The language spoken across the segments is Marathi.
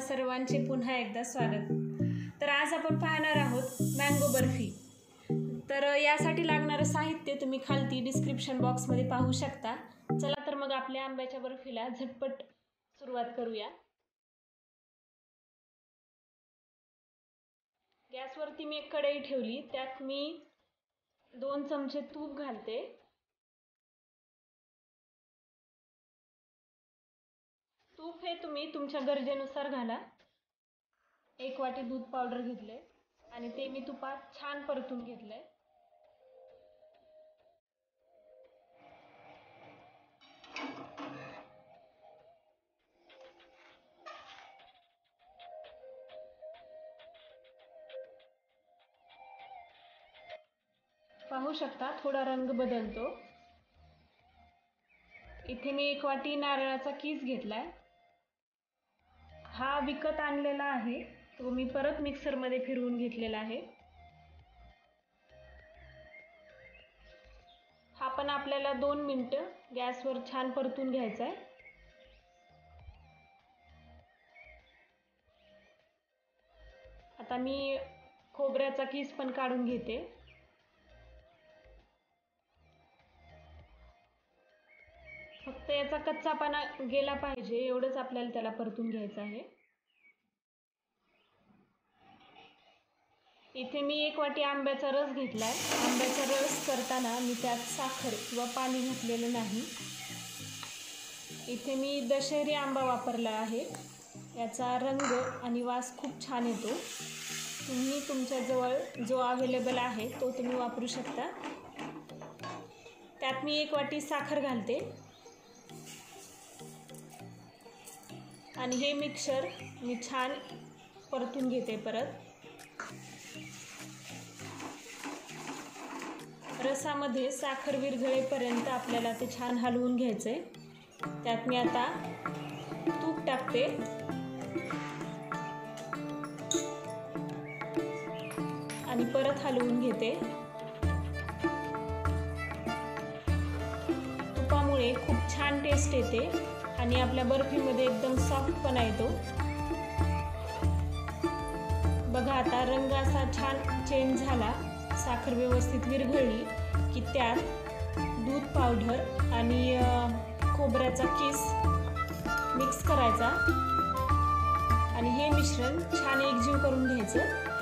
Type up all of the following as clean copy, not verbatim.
सर्वांचे पुन्हा एकदा स्वागत। तर आज आपण पाहणार आहोत मँगो बर्फी। तर यासाठी लागणारे साहित्य तुम्ही खालती डिस्क्रिप्शन बॉक्समध्ये पाहू शकता। चला तर मग आपल्या आंब्याच्या बर्फीला झटपट सुरुवात करूया। गॅसवरती मी एक कढई ठेवली, त्यात मी 2 चमचे तूप घालते। तूप हे तुम्ही तुमच्या गरजेनुसार घाला। 1 वाटी दूध पावडर घेतले आणि ते मी तुपात छान परतून घेतले। पाहू शकता थोडा रंग बदलतो। इथे मी 1 वाटी नारळाचा कीस घेतलाय। हा विकत आणलेला आहे, तो मी परत मिक्सर मध्ये फिरवून घेतलेला आहे। हा पण आपल्याला 2 मिनिटं गॅसवर छान परतून घ्यायचा आहे। आता मी खोबऱ्याचा कीस पण काढून घेते। फक्त याचा कच्चापणा गेला पाहिजे एवढंच आपल्याला त्याला परतून घ्यायचं आहे। इथे मी 1 वाटी आंब्याचा रस घेतलाय। आंब्याचा रस करताना मी त्यात साखर किंवा पाणी घातलेलं नाही। इथे मी दशहरी आंबा वापरला आहे। याचा रंग आणि वास खूप छान येतो। तुम्ही तुमच्या जवळ जो अवेलेबल आहे तो तुम्ही वापरू शकता। त्यात मी 1 वाटी साखर घालते आणि हे मिक्सर मी छान परतून घेते। परत रसामध्ये साखर विरघळेपर्यंत आपल्याला ते छान हलवून घ्यायचे। त्यात मी आता तूप टाकते आणि परत हलवून घेते। तुपामुळे खूप छान टेस्ट येते आणि आपल्या बर्फीमध्ये एकदम सॉफ्टपणा येतो। बघा आता रंग असा छान चेंज झाला, साखर व्यवस्थित विरघळली की त्यात दूध पावडर आणि खोबऱ्याचा कीस मिक्स करायचा आणि हे मिश्रण छान एकजीव करून घ्यायचं।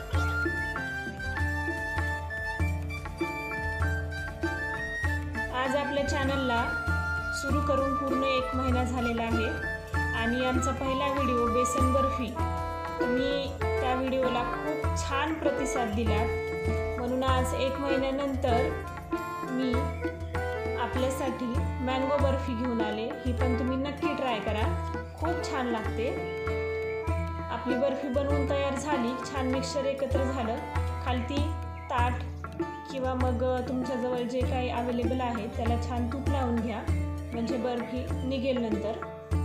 आज आपल्या चॅनलला सुरू करून पूर्ण 1 महिना झालेला आहे आणि आमचा पहिला व्हिडिओ बेसन बर्फी, तुम्ही त्या व्हिडिओला खूप छान प्रतिसाद दिला, म्हणून आज 1 महिन्यानंतर मी आपल्यासाठी मँगो बर्फी घेऊन आले। ही पण तुम्ही नक्की ट्राय करा, खूप छान लागते। आपली बर्फी बनवून तयार झाली, छान मिक्सचर एकत्र झालं। खालती ताट किंवा मग तुमच्याजवळ जे काही अवेलेबल आहे त्याला छान तूप लावून घ्या, म्हणजे बर्फी निघेल नंतर।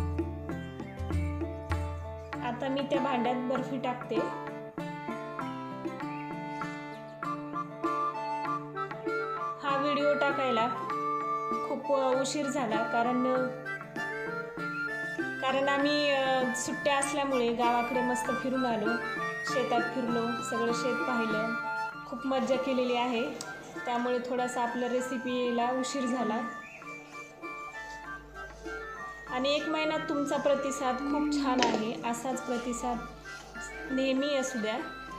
आता मी त्या भांड्यात बर्फी टाकते। हा व्हिडिओ टाकायला खूप उशीर झाला, कारण आम्ही सुट्ट्या असल्यामुळे गावाकडे मस्त फिरून आलो, शेतात फिरलो, सगळं शेत पाहिलं, खूप मज्जा केलेली आहे। त्यामुळे थोडासा आपल्या रेसिपीला उशीर झाला आणि 1 महिन्यात तुमचा प्रतिसाद खूप छान आहे। असाच प्रतिसाद नेहमी असू द्या।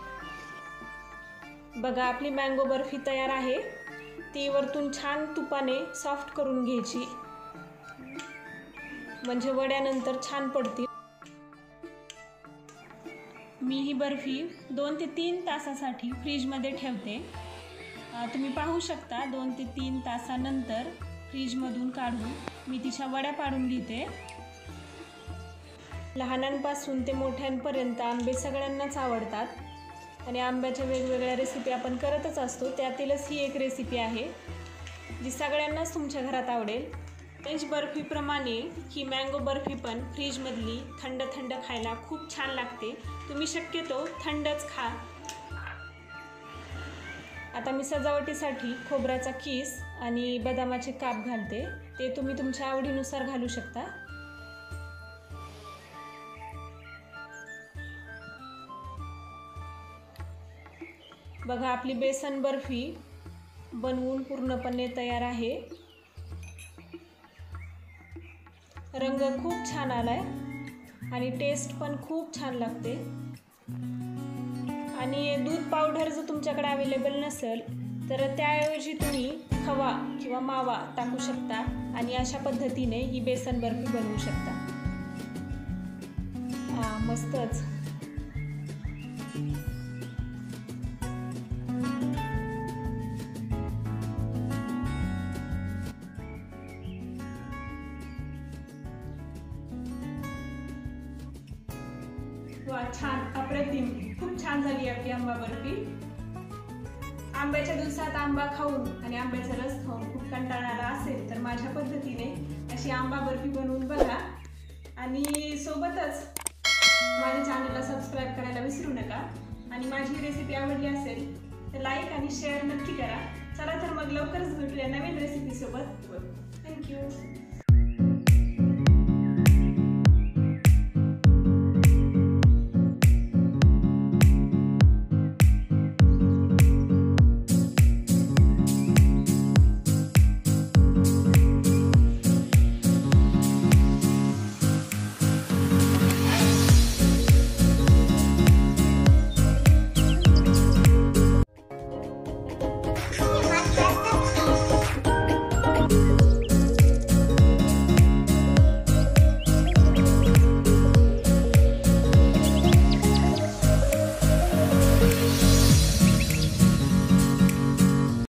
बघा आपली मँगो बर्फी तयार आहे। ती वरतून छान तुपाने सॉफ्ट करून घ्यायची, म्हणजे वड्यानंतर छान पडतील। मी ही बर्फी 2 ते 3 तासासाठी फ्रीजमध्ये ठेवते। तुम्ही पाहू शकता 2 ते 3 तासानंतर फ्रीजमधून काढून मी तिच्या वड्या पाडून घेते। लहानांपासून ते मोठ्यांपर्यंत आंबे सगळ्यांनाच आवडतात आणि आंब्याच्या वेगवेगळ्या रेसिपी आपण करतच असतो, त्यातीलच ही एक रेसिपी आहे जी सगळ्यांनाच तुमच्या घरात आवडेल। फ्रेंच बर्फीप्रमाणे ही मँगो बर्फी पण फ्रीजमधली थंड थंड खायला खूप छान लागते। तुम्ही शक्यतो थंडच खा। आता मी सजावटीसाठी खोबऱ्याचा कीस आणि बदामाचे काप घालते, ते तुम्ही तुमच्या आवडीनुसार घालू शकता। बघा आपली बेसन बर्फी बनवून पूर्णपणे तयार आहे। रंग खूप छान आलाय आणि टेस्ट पण खूप छान लागते। आणि दूध पावडर जर तुमच्याकडे अवेलेबल नसेल तर त्याऐवजी तुम्ही खवा किंवा मावा टाकू शकता आणि अशा पद्धतीने ही बेसन बर्फी बनवू शकता। मस्तच। वा, छान, अप्रतिम, खूप छान झाली आपली आंबा बर्फी। आंब्याच्या दिवसात आंबा खाऊन आणि आंब्याचा रस खाऊन खूप कंटाळा आला असेल तर माझ्या पद्धतीने अशी आंबा बर्फी बनवून बघा आणि सोबतच माझ्या चॅनलला सबस्क्राईब करायला विसरू नका। आणि माझी रेसिपी आवडली असेल तर लाईक आणि शेअर नक्की करा। चला तर मग लवकरच भेटूया नवीन रेसिपी सोबत। थँक्यू।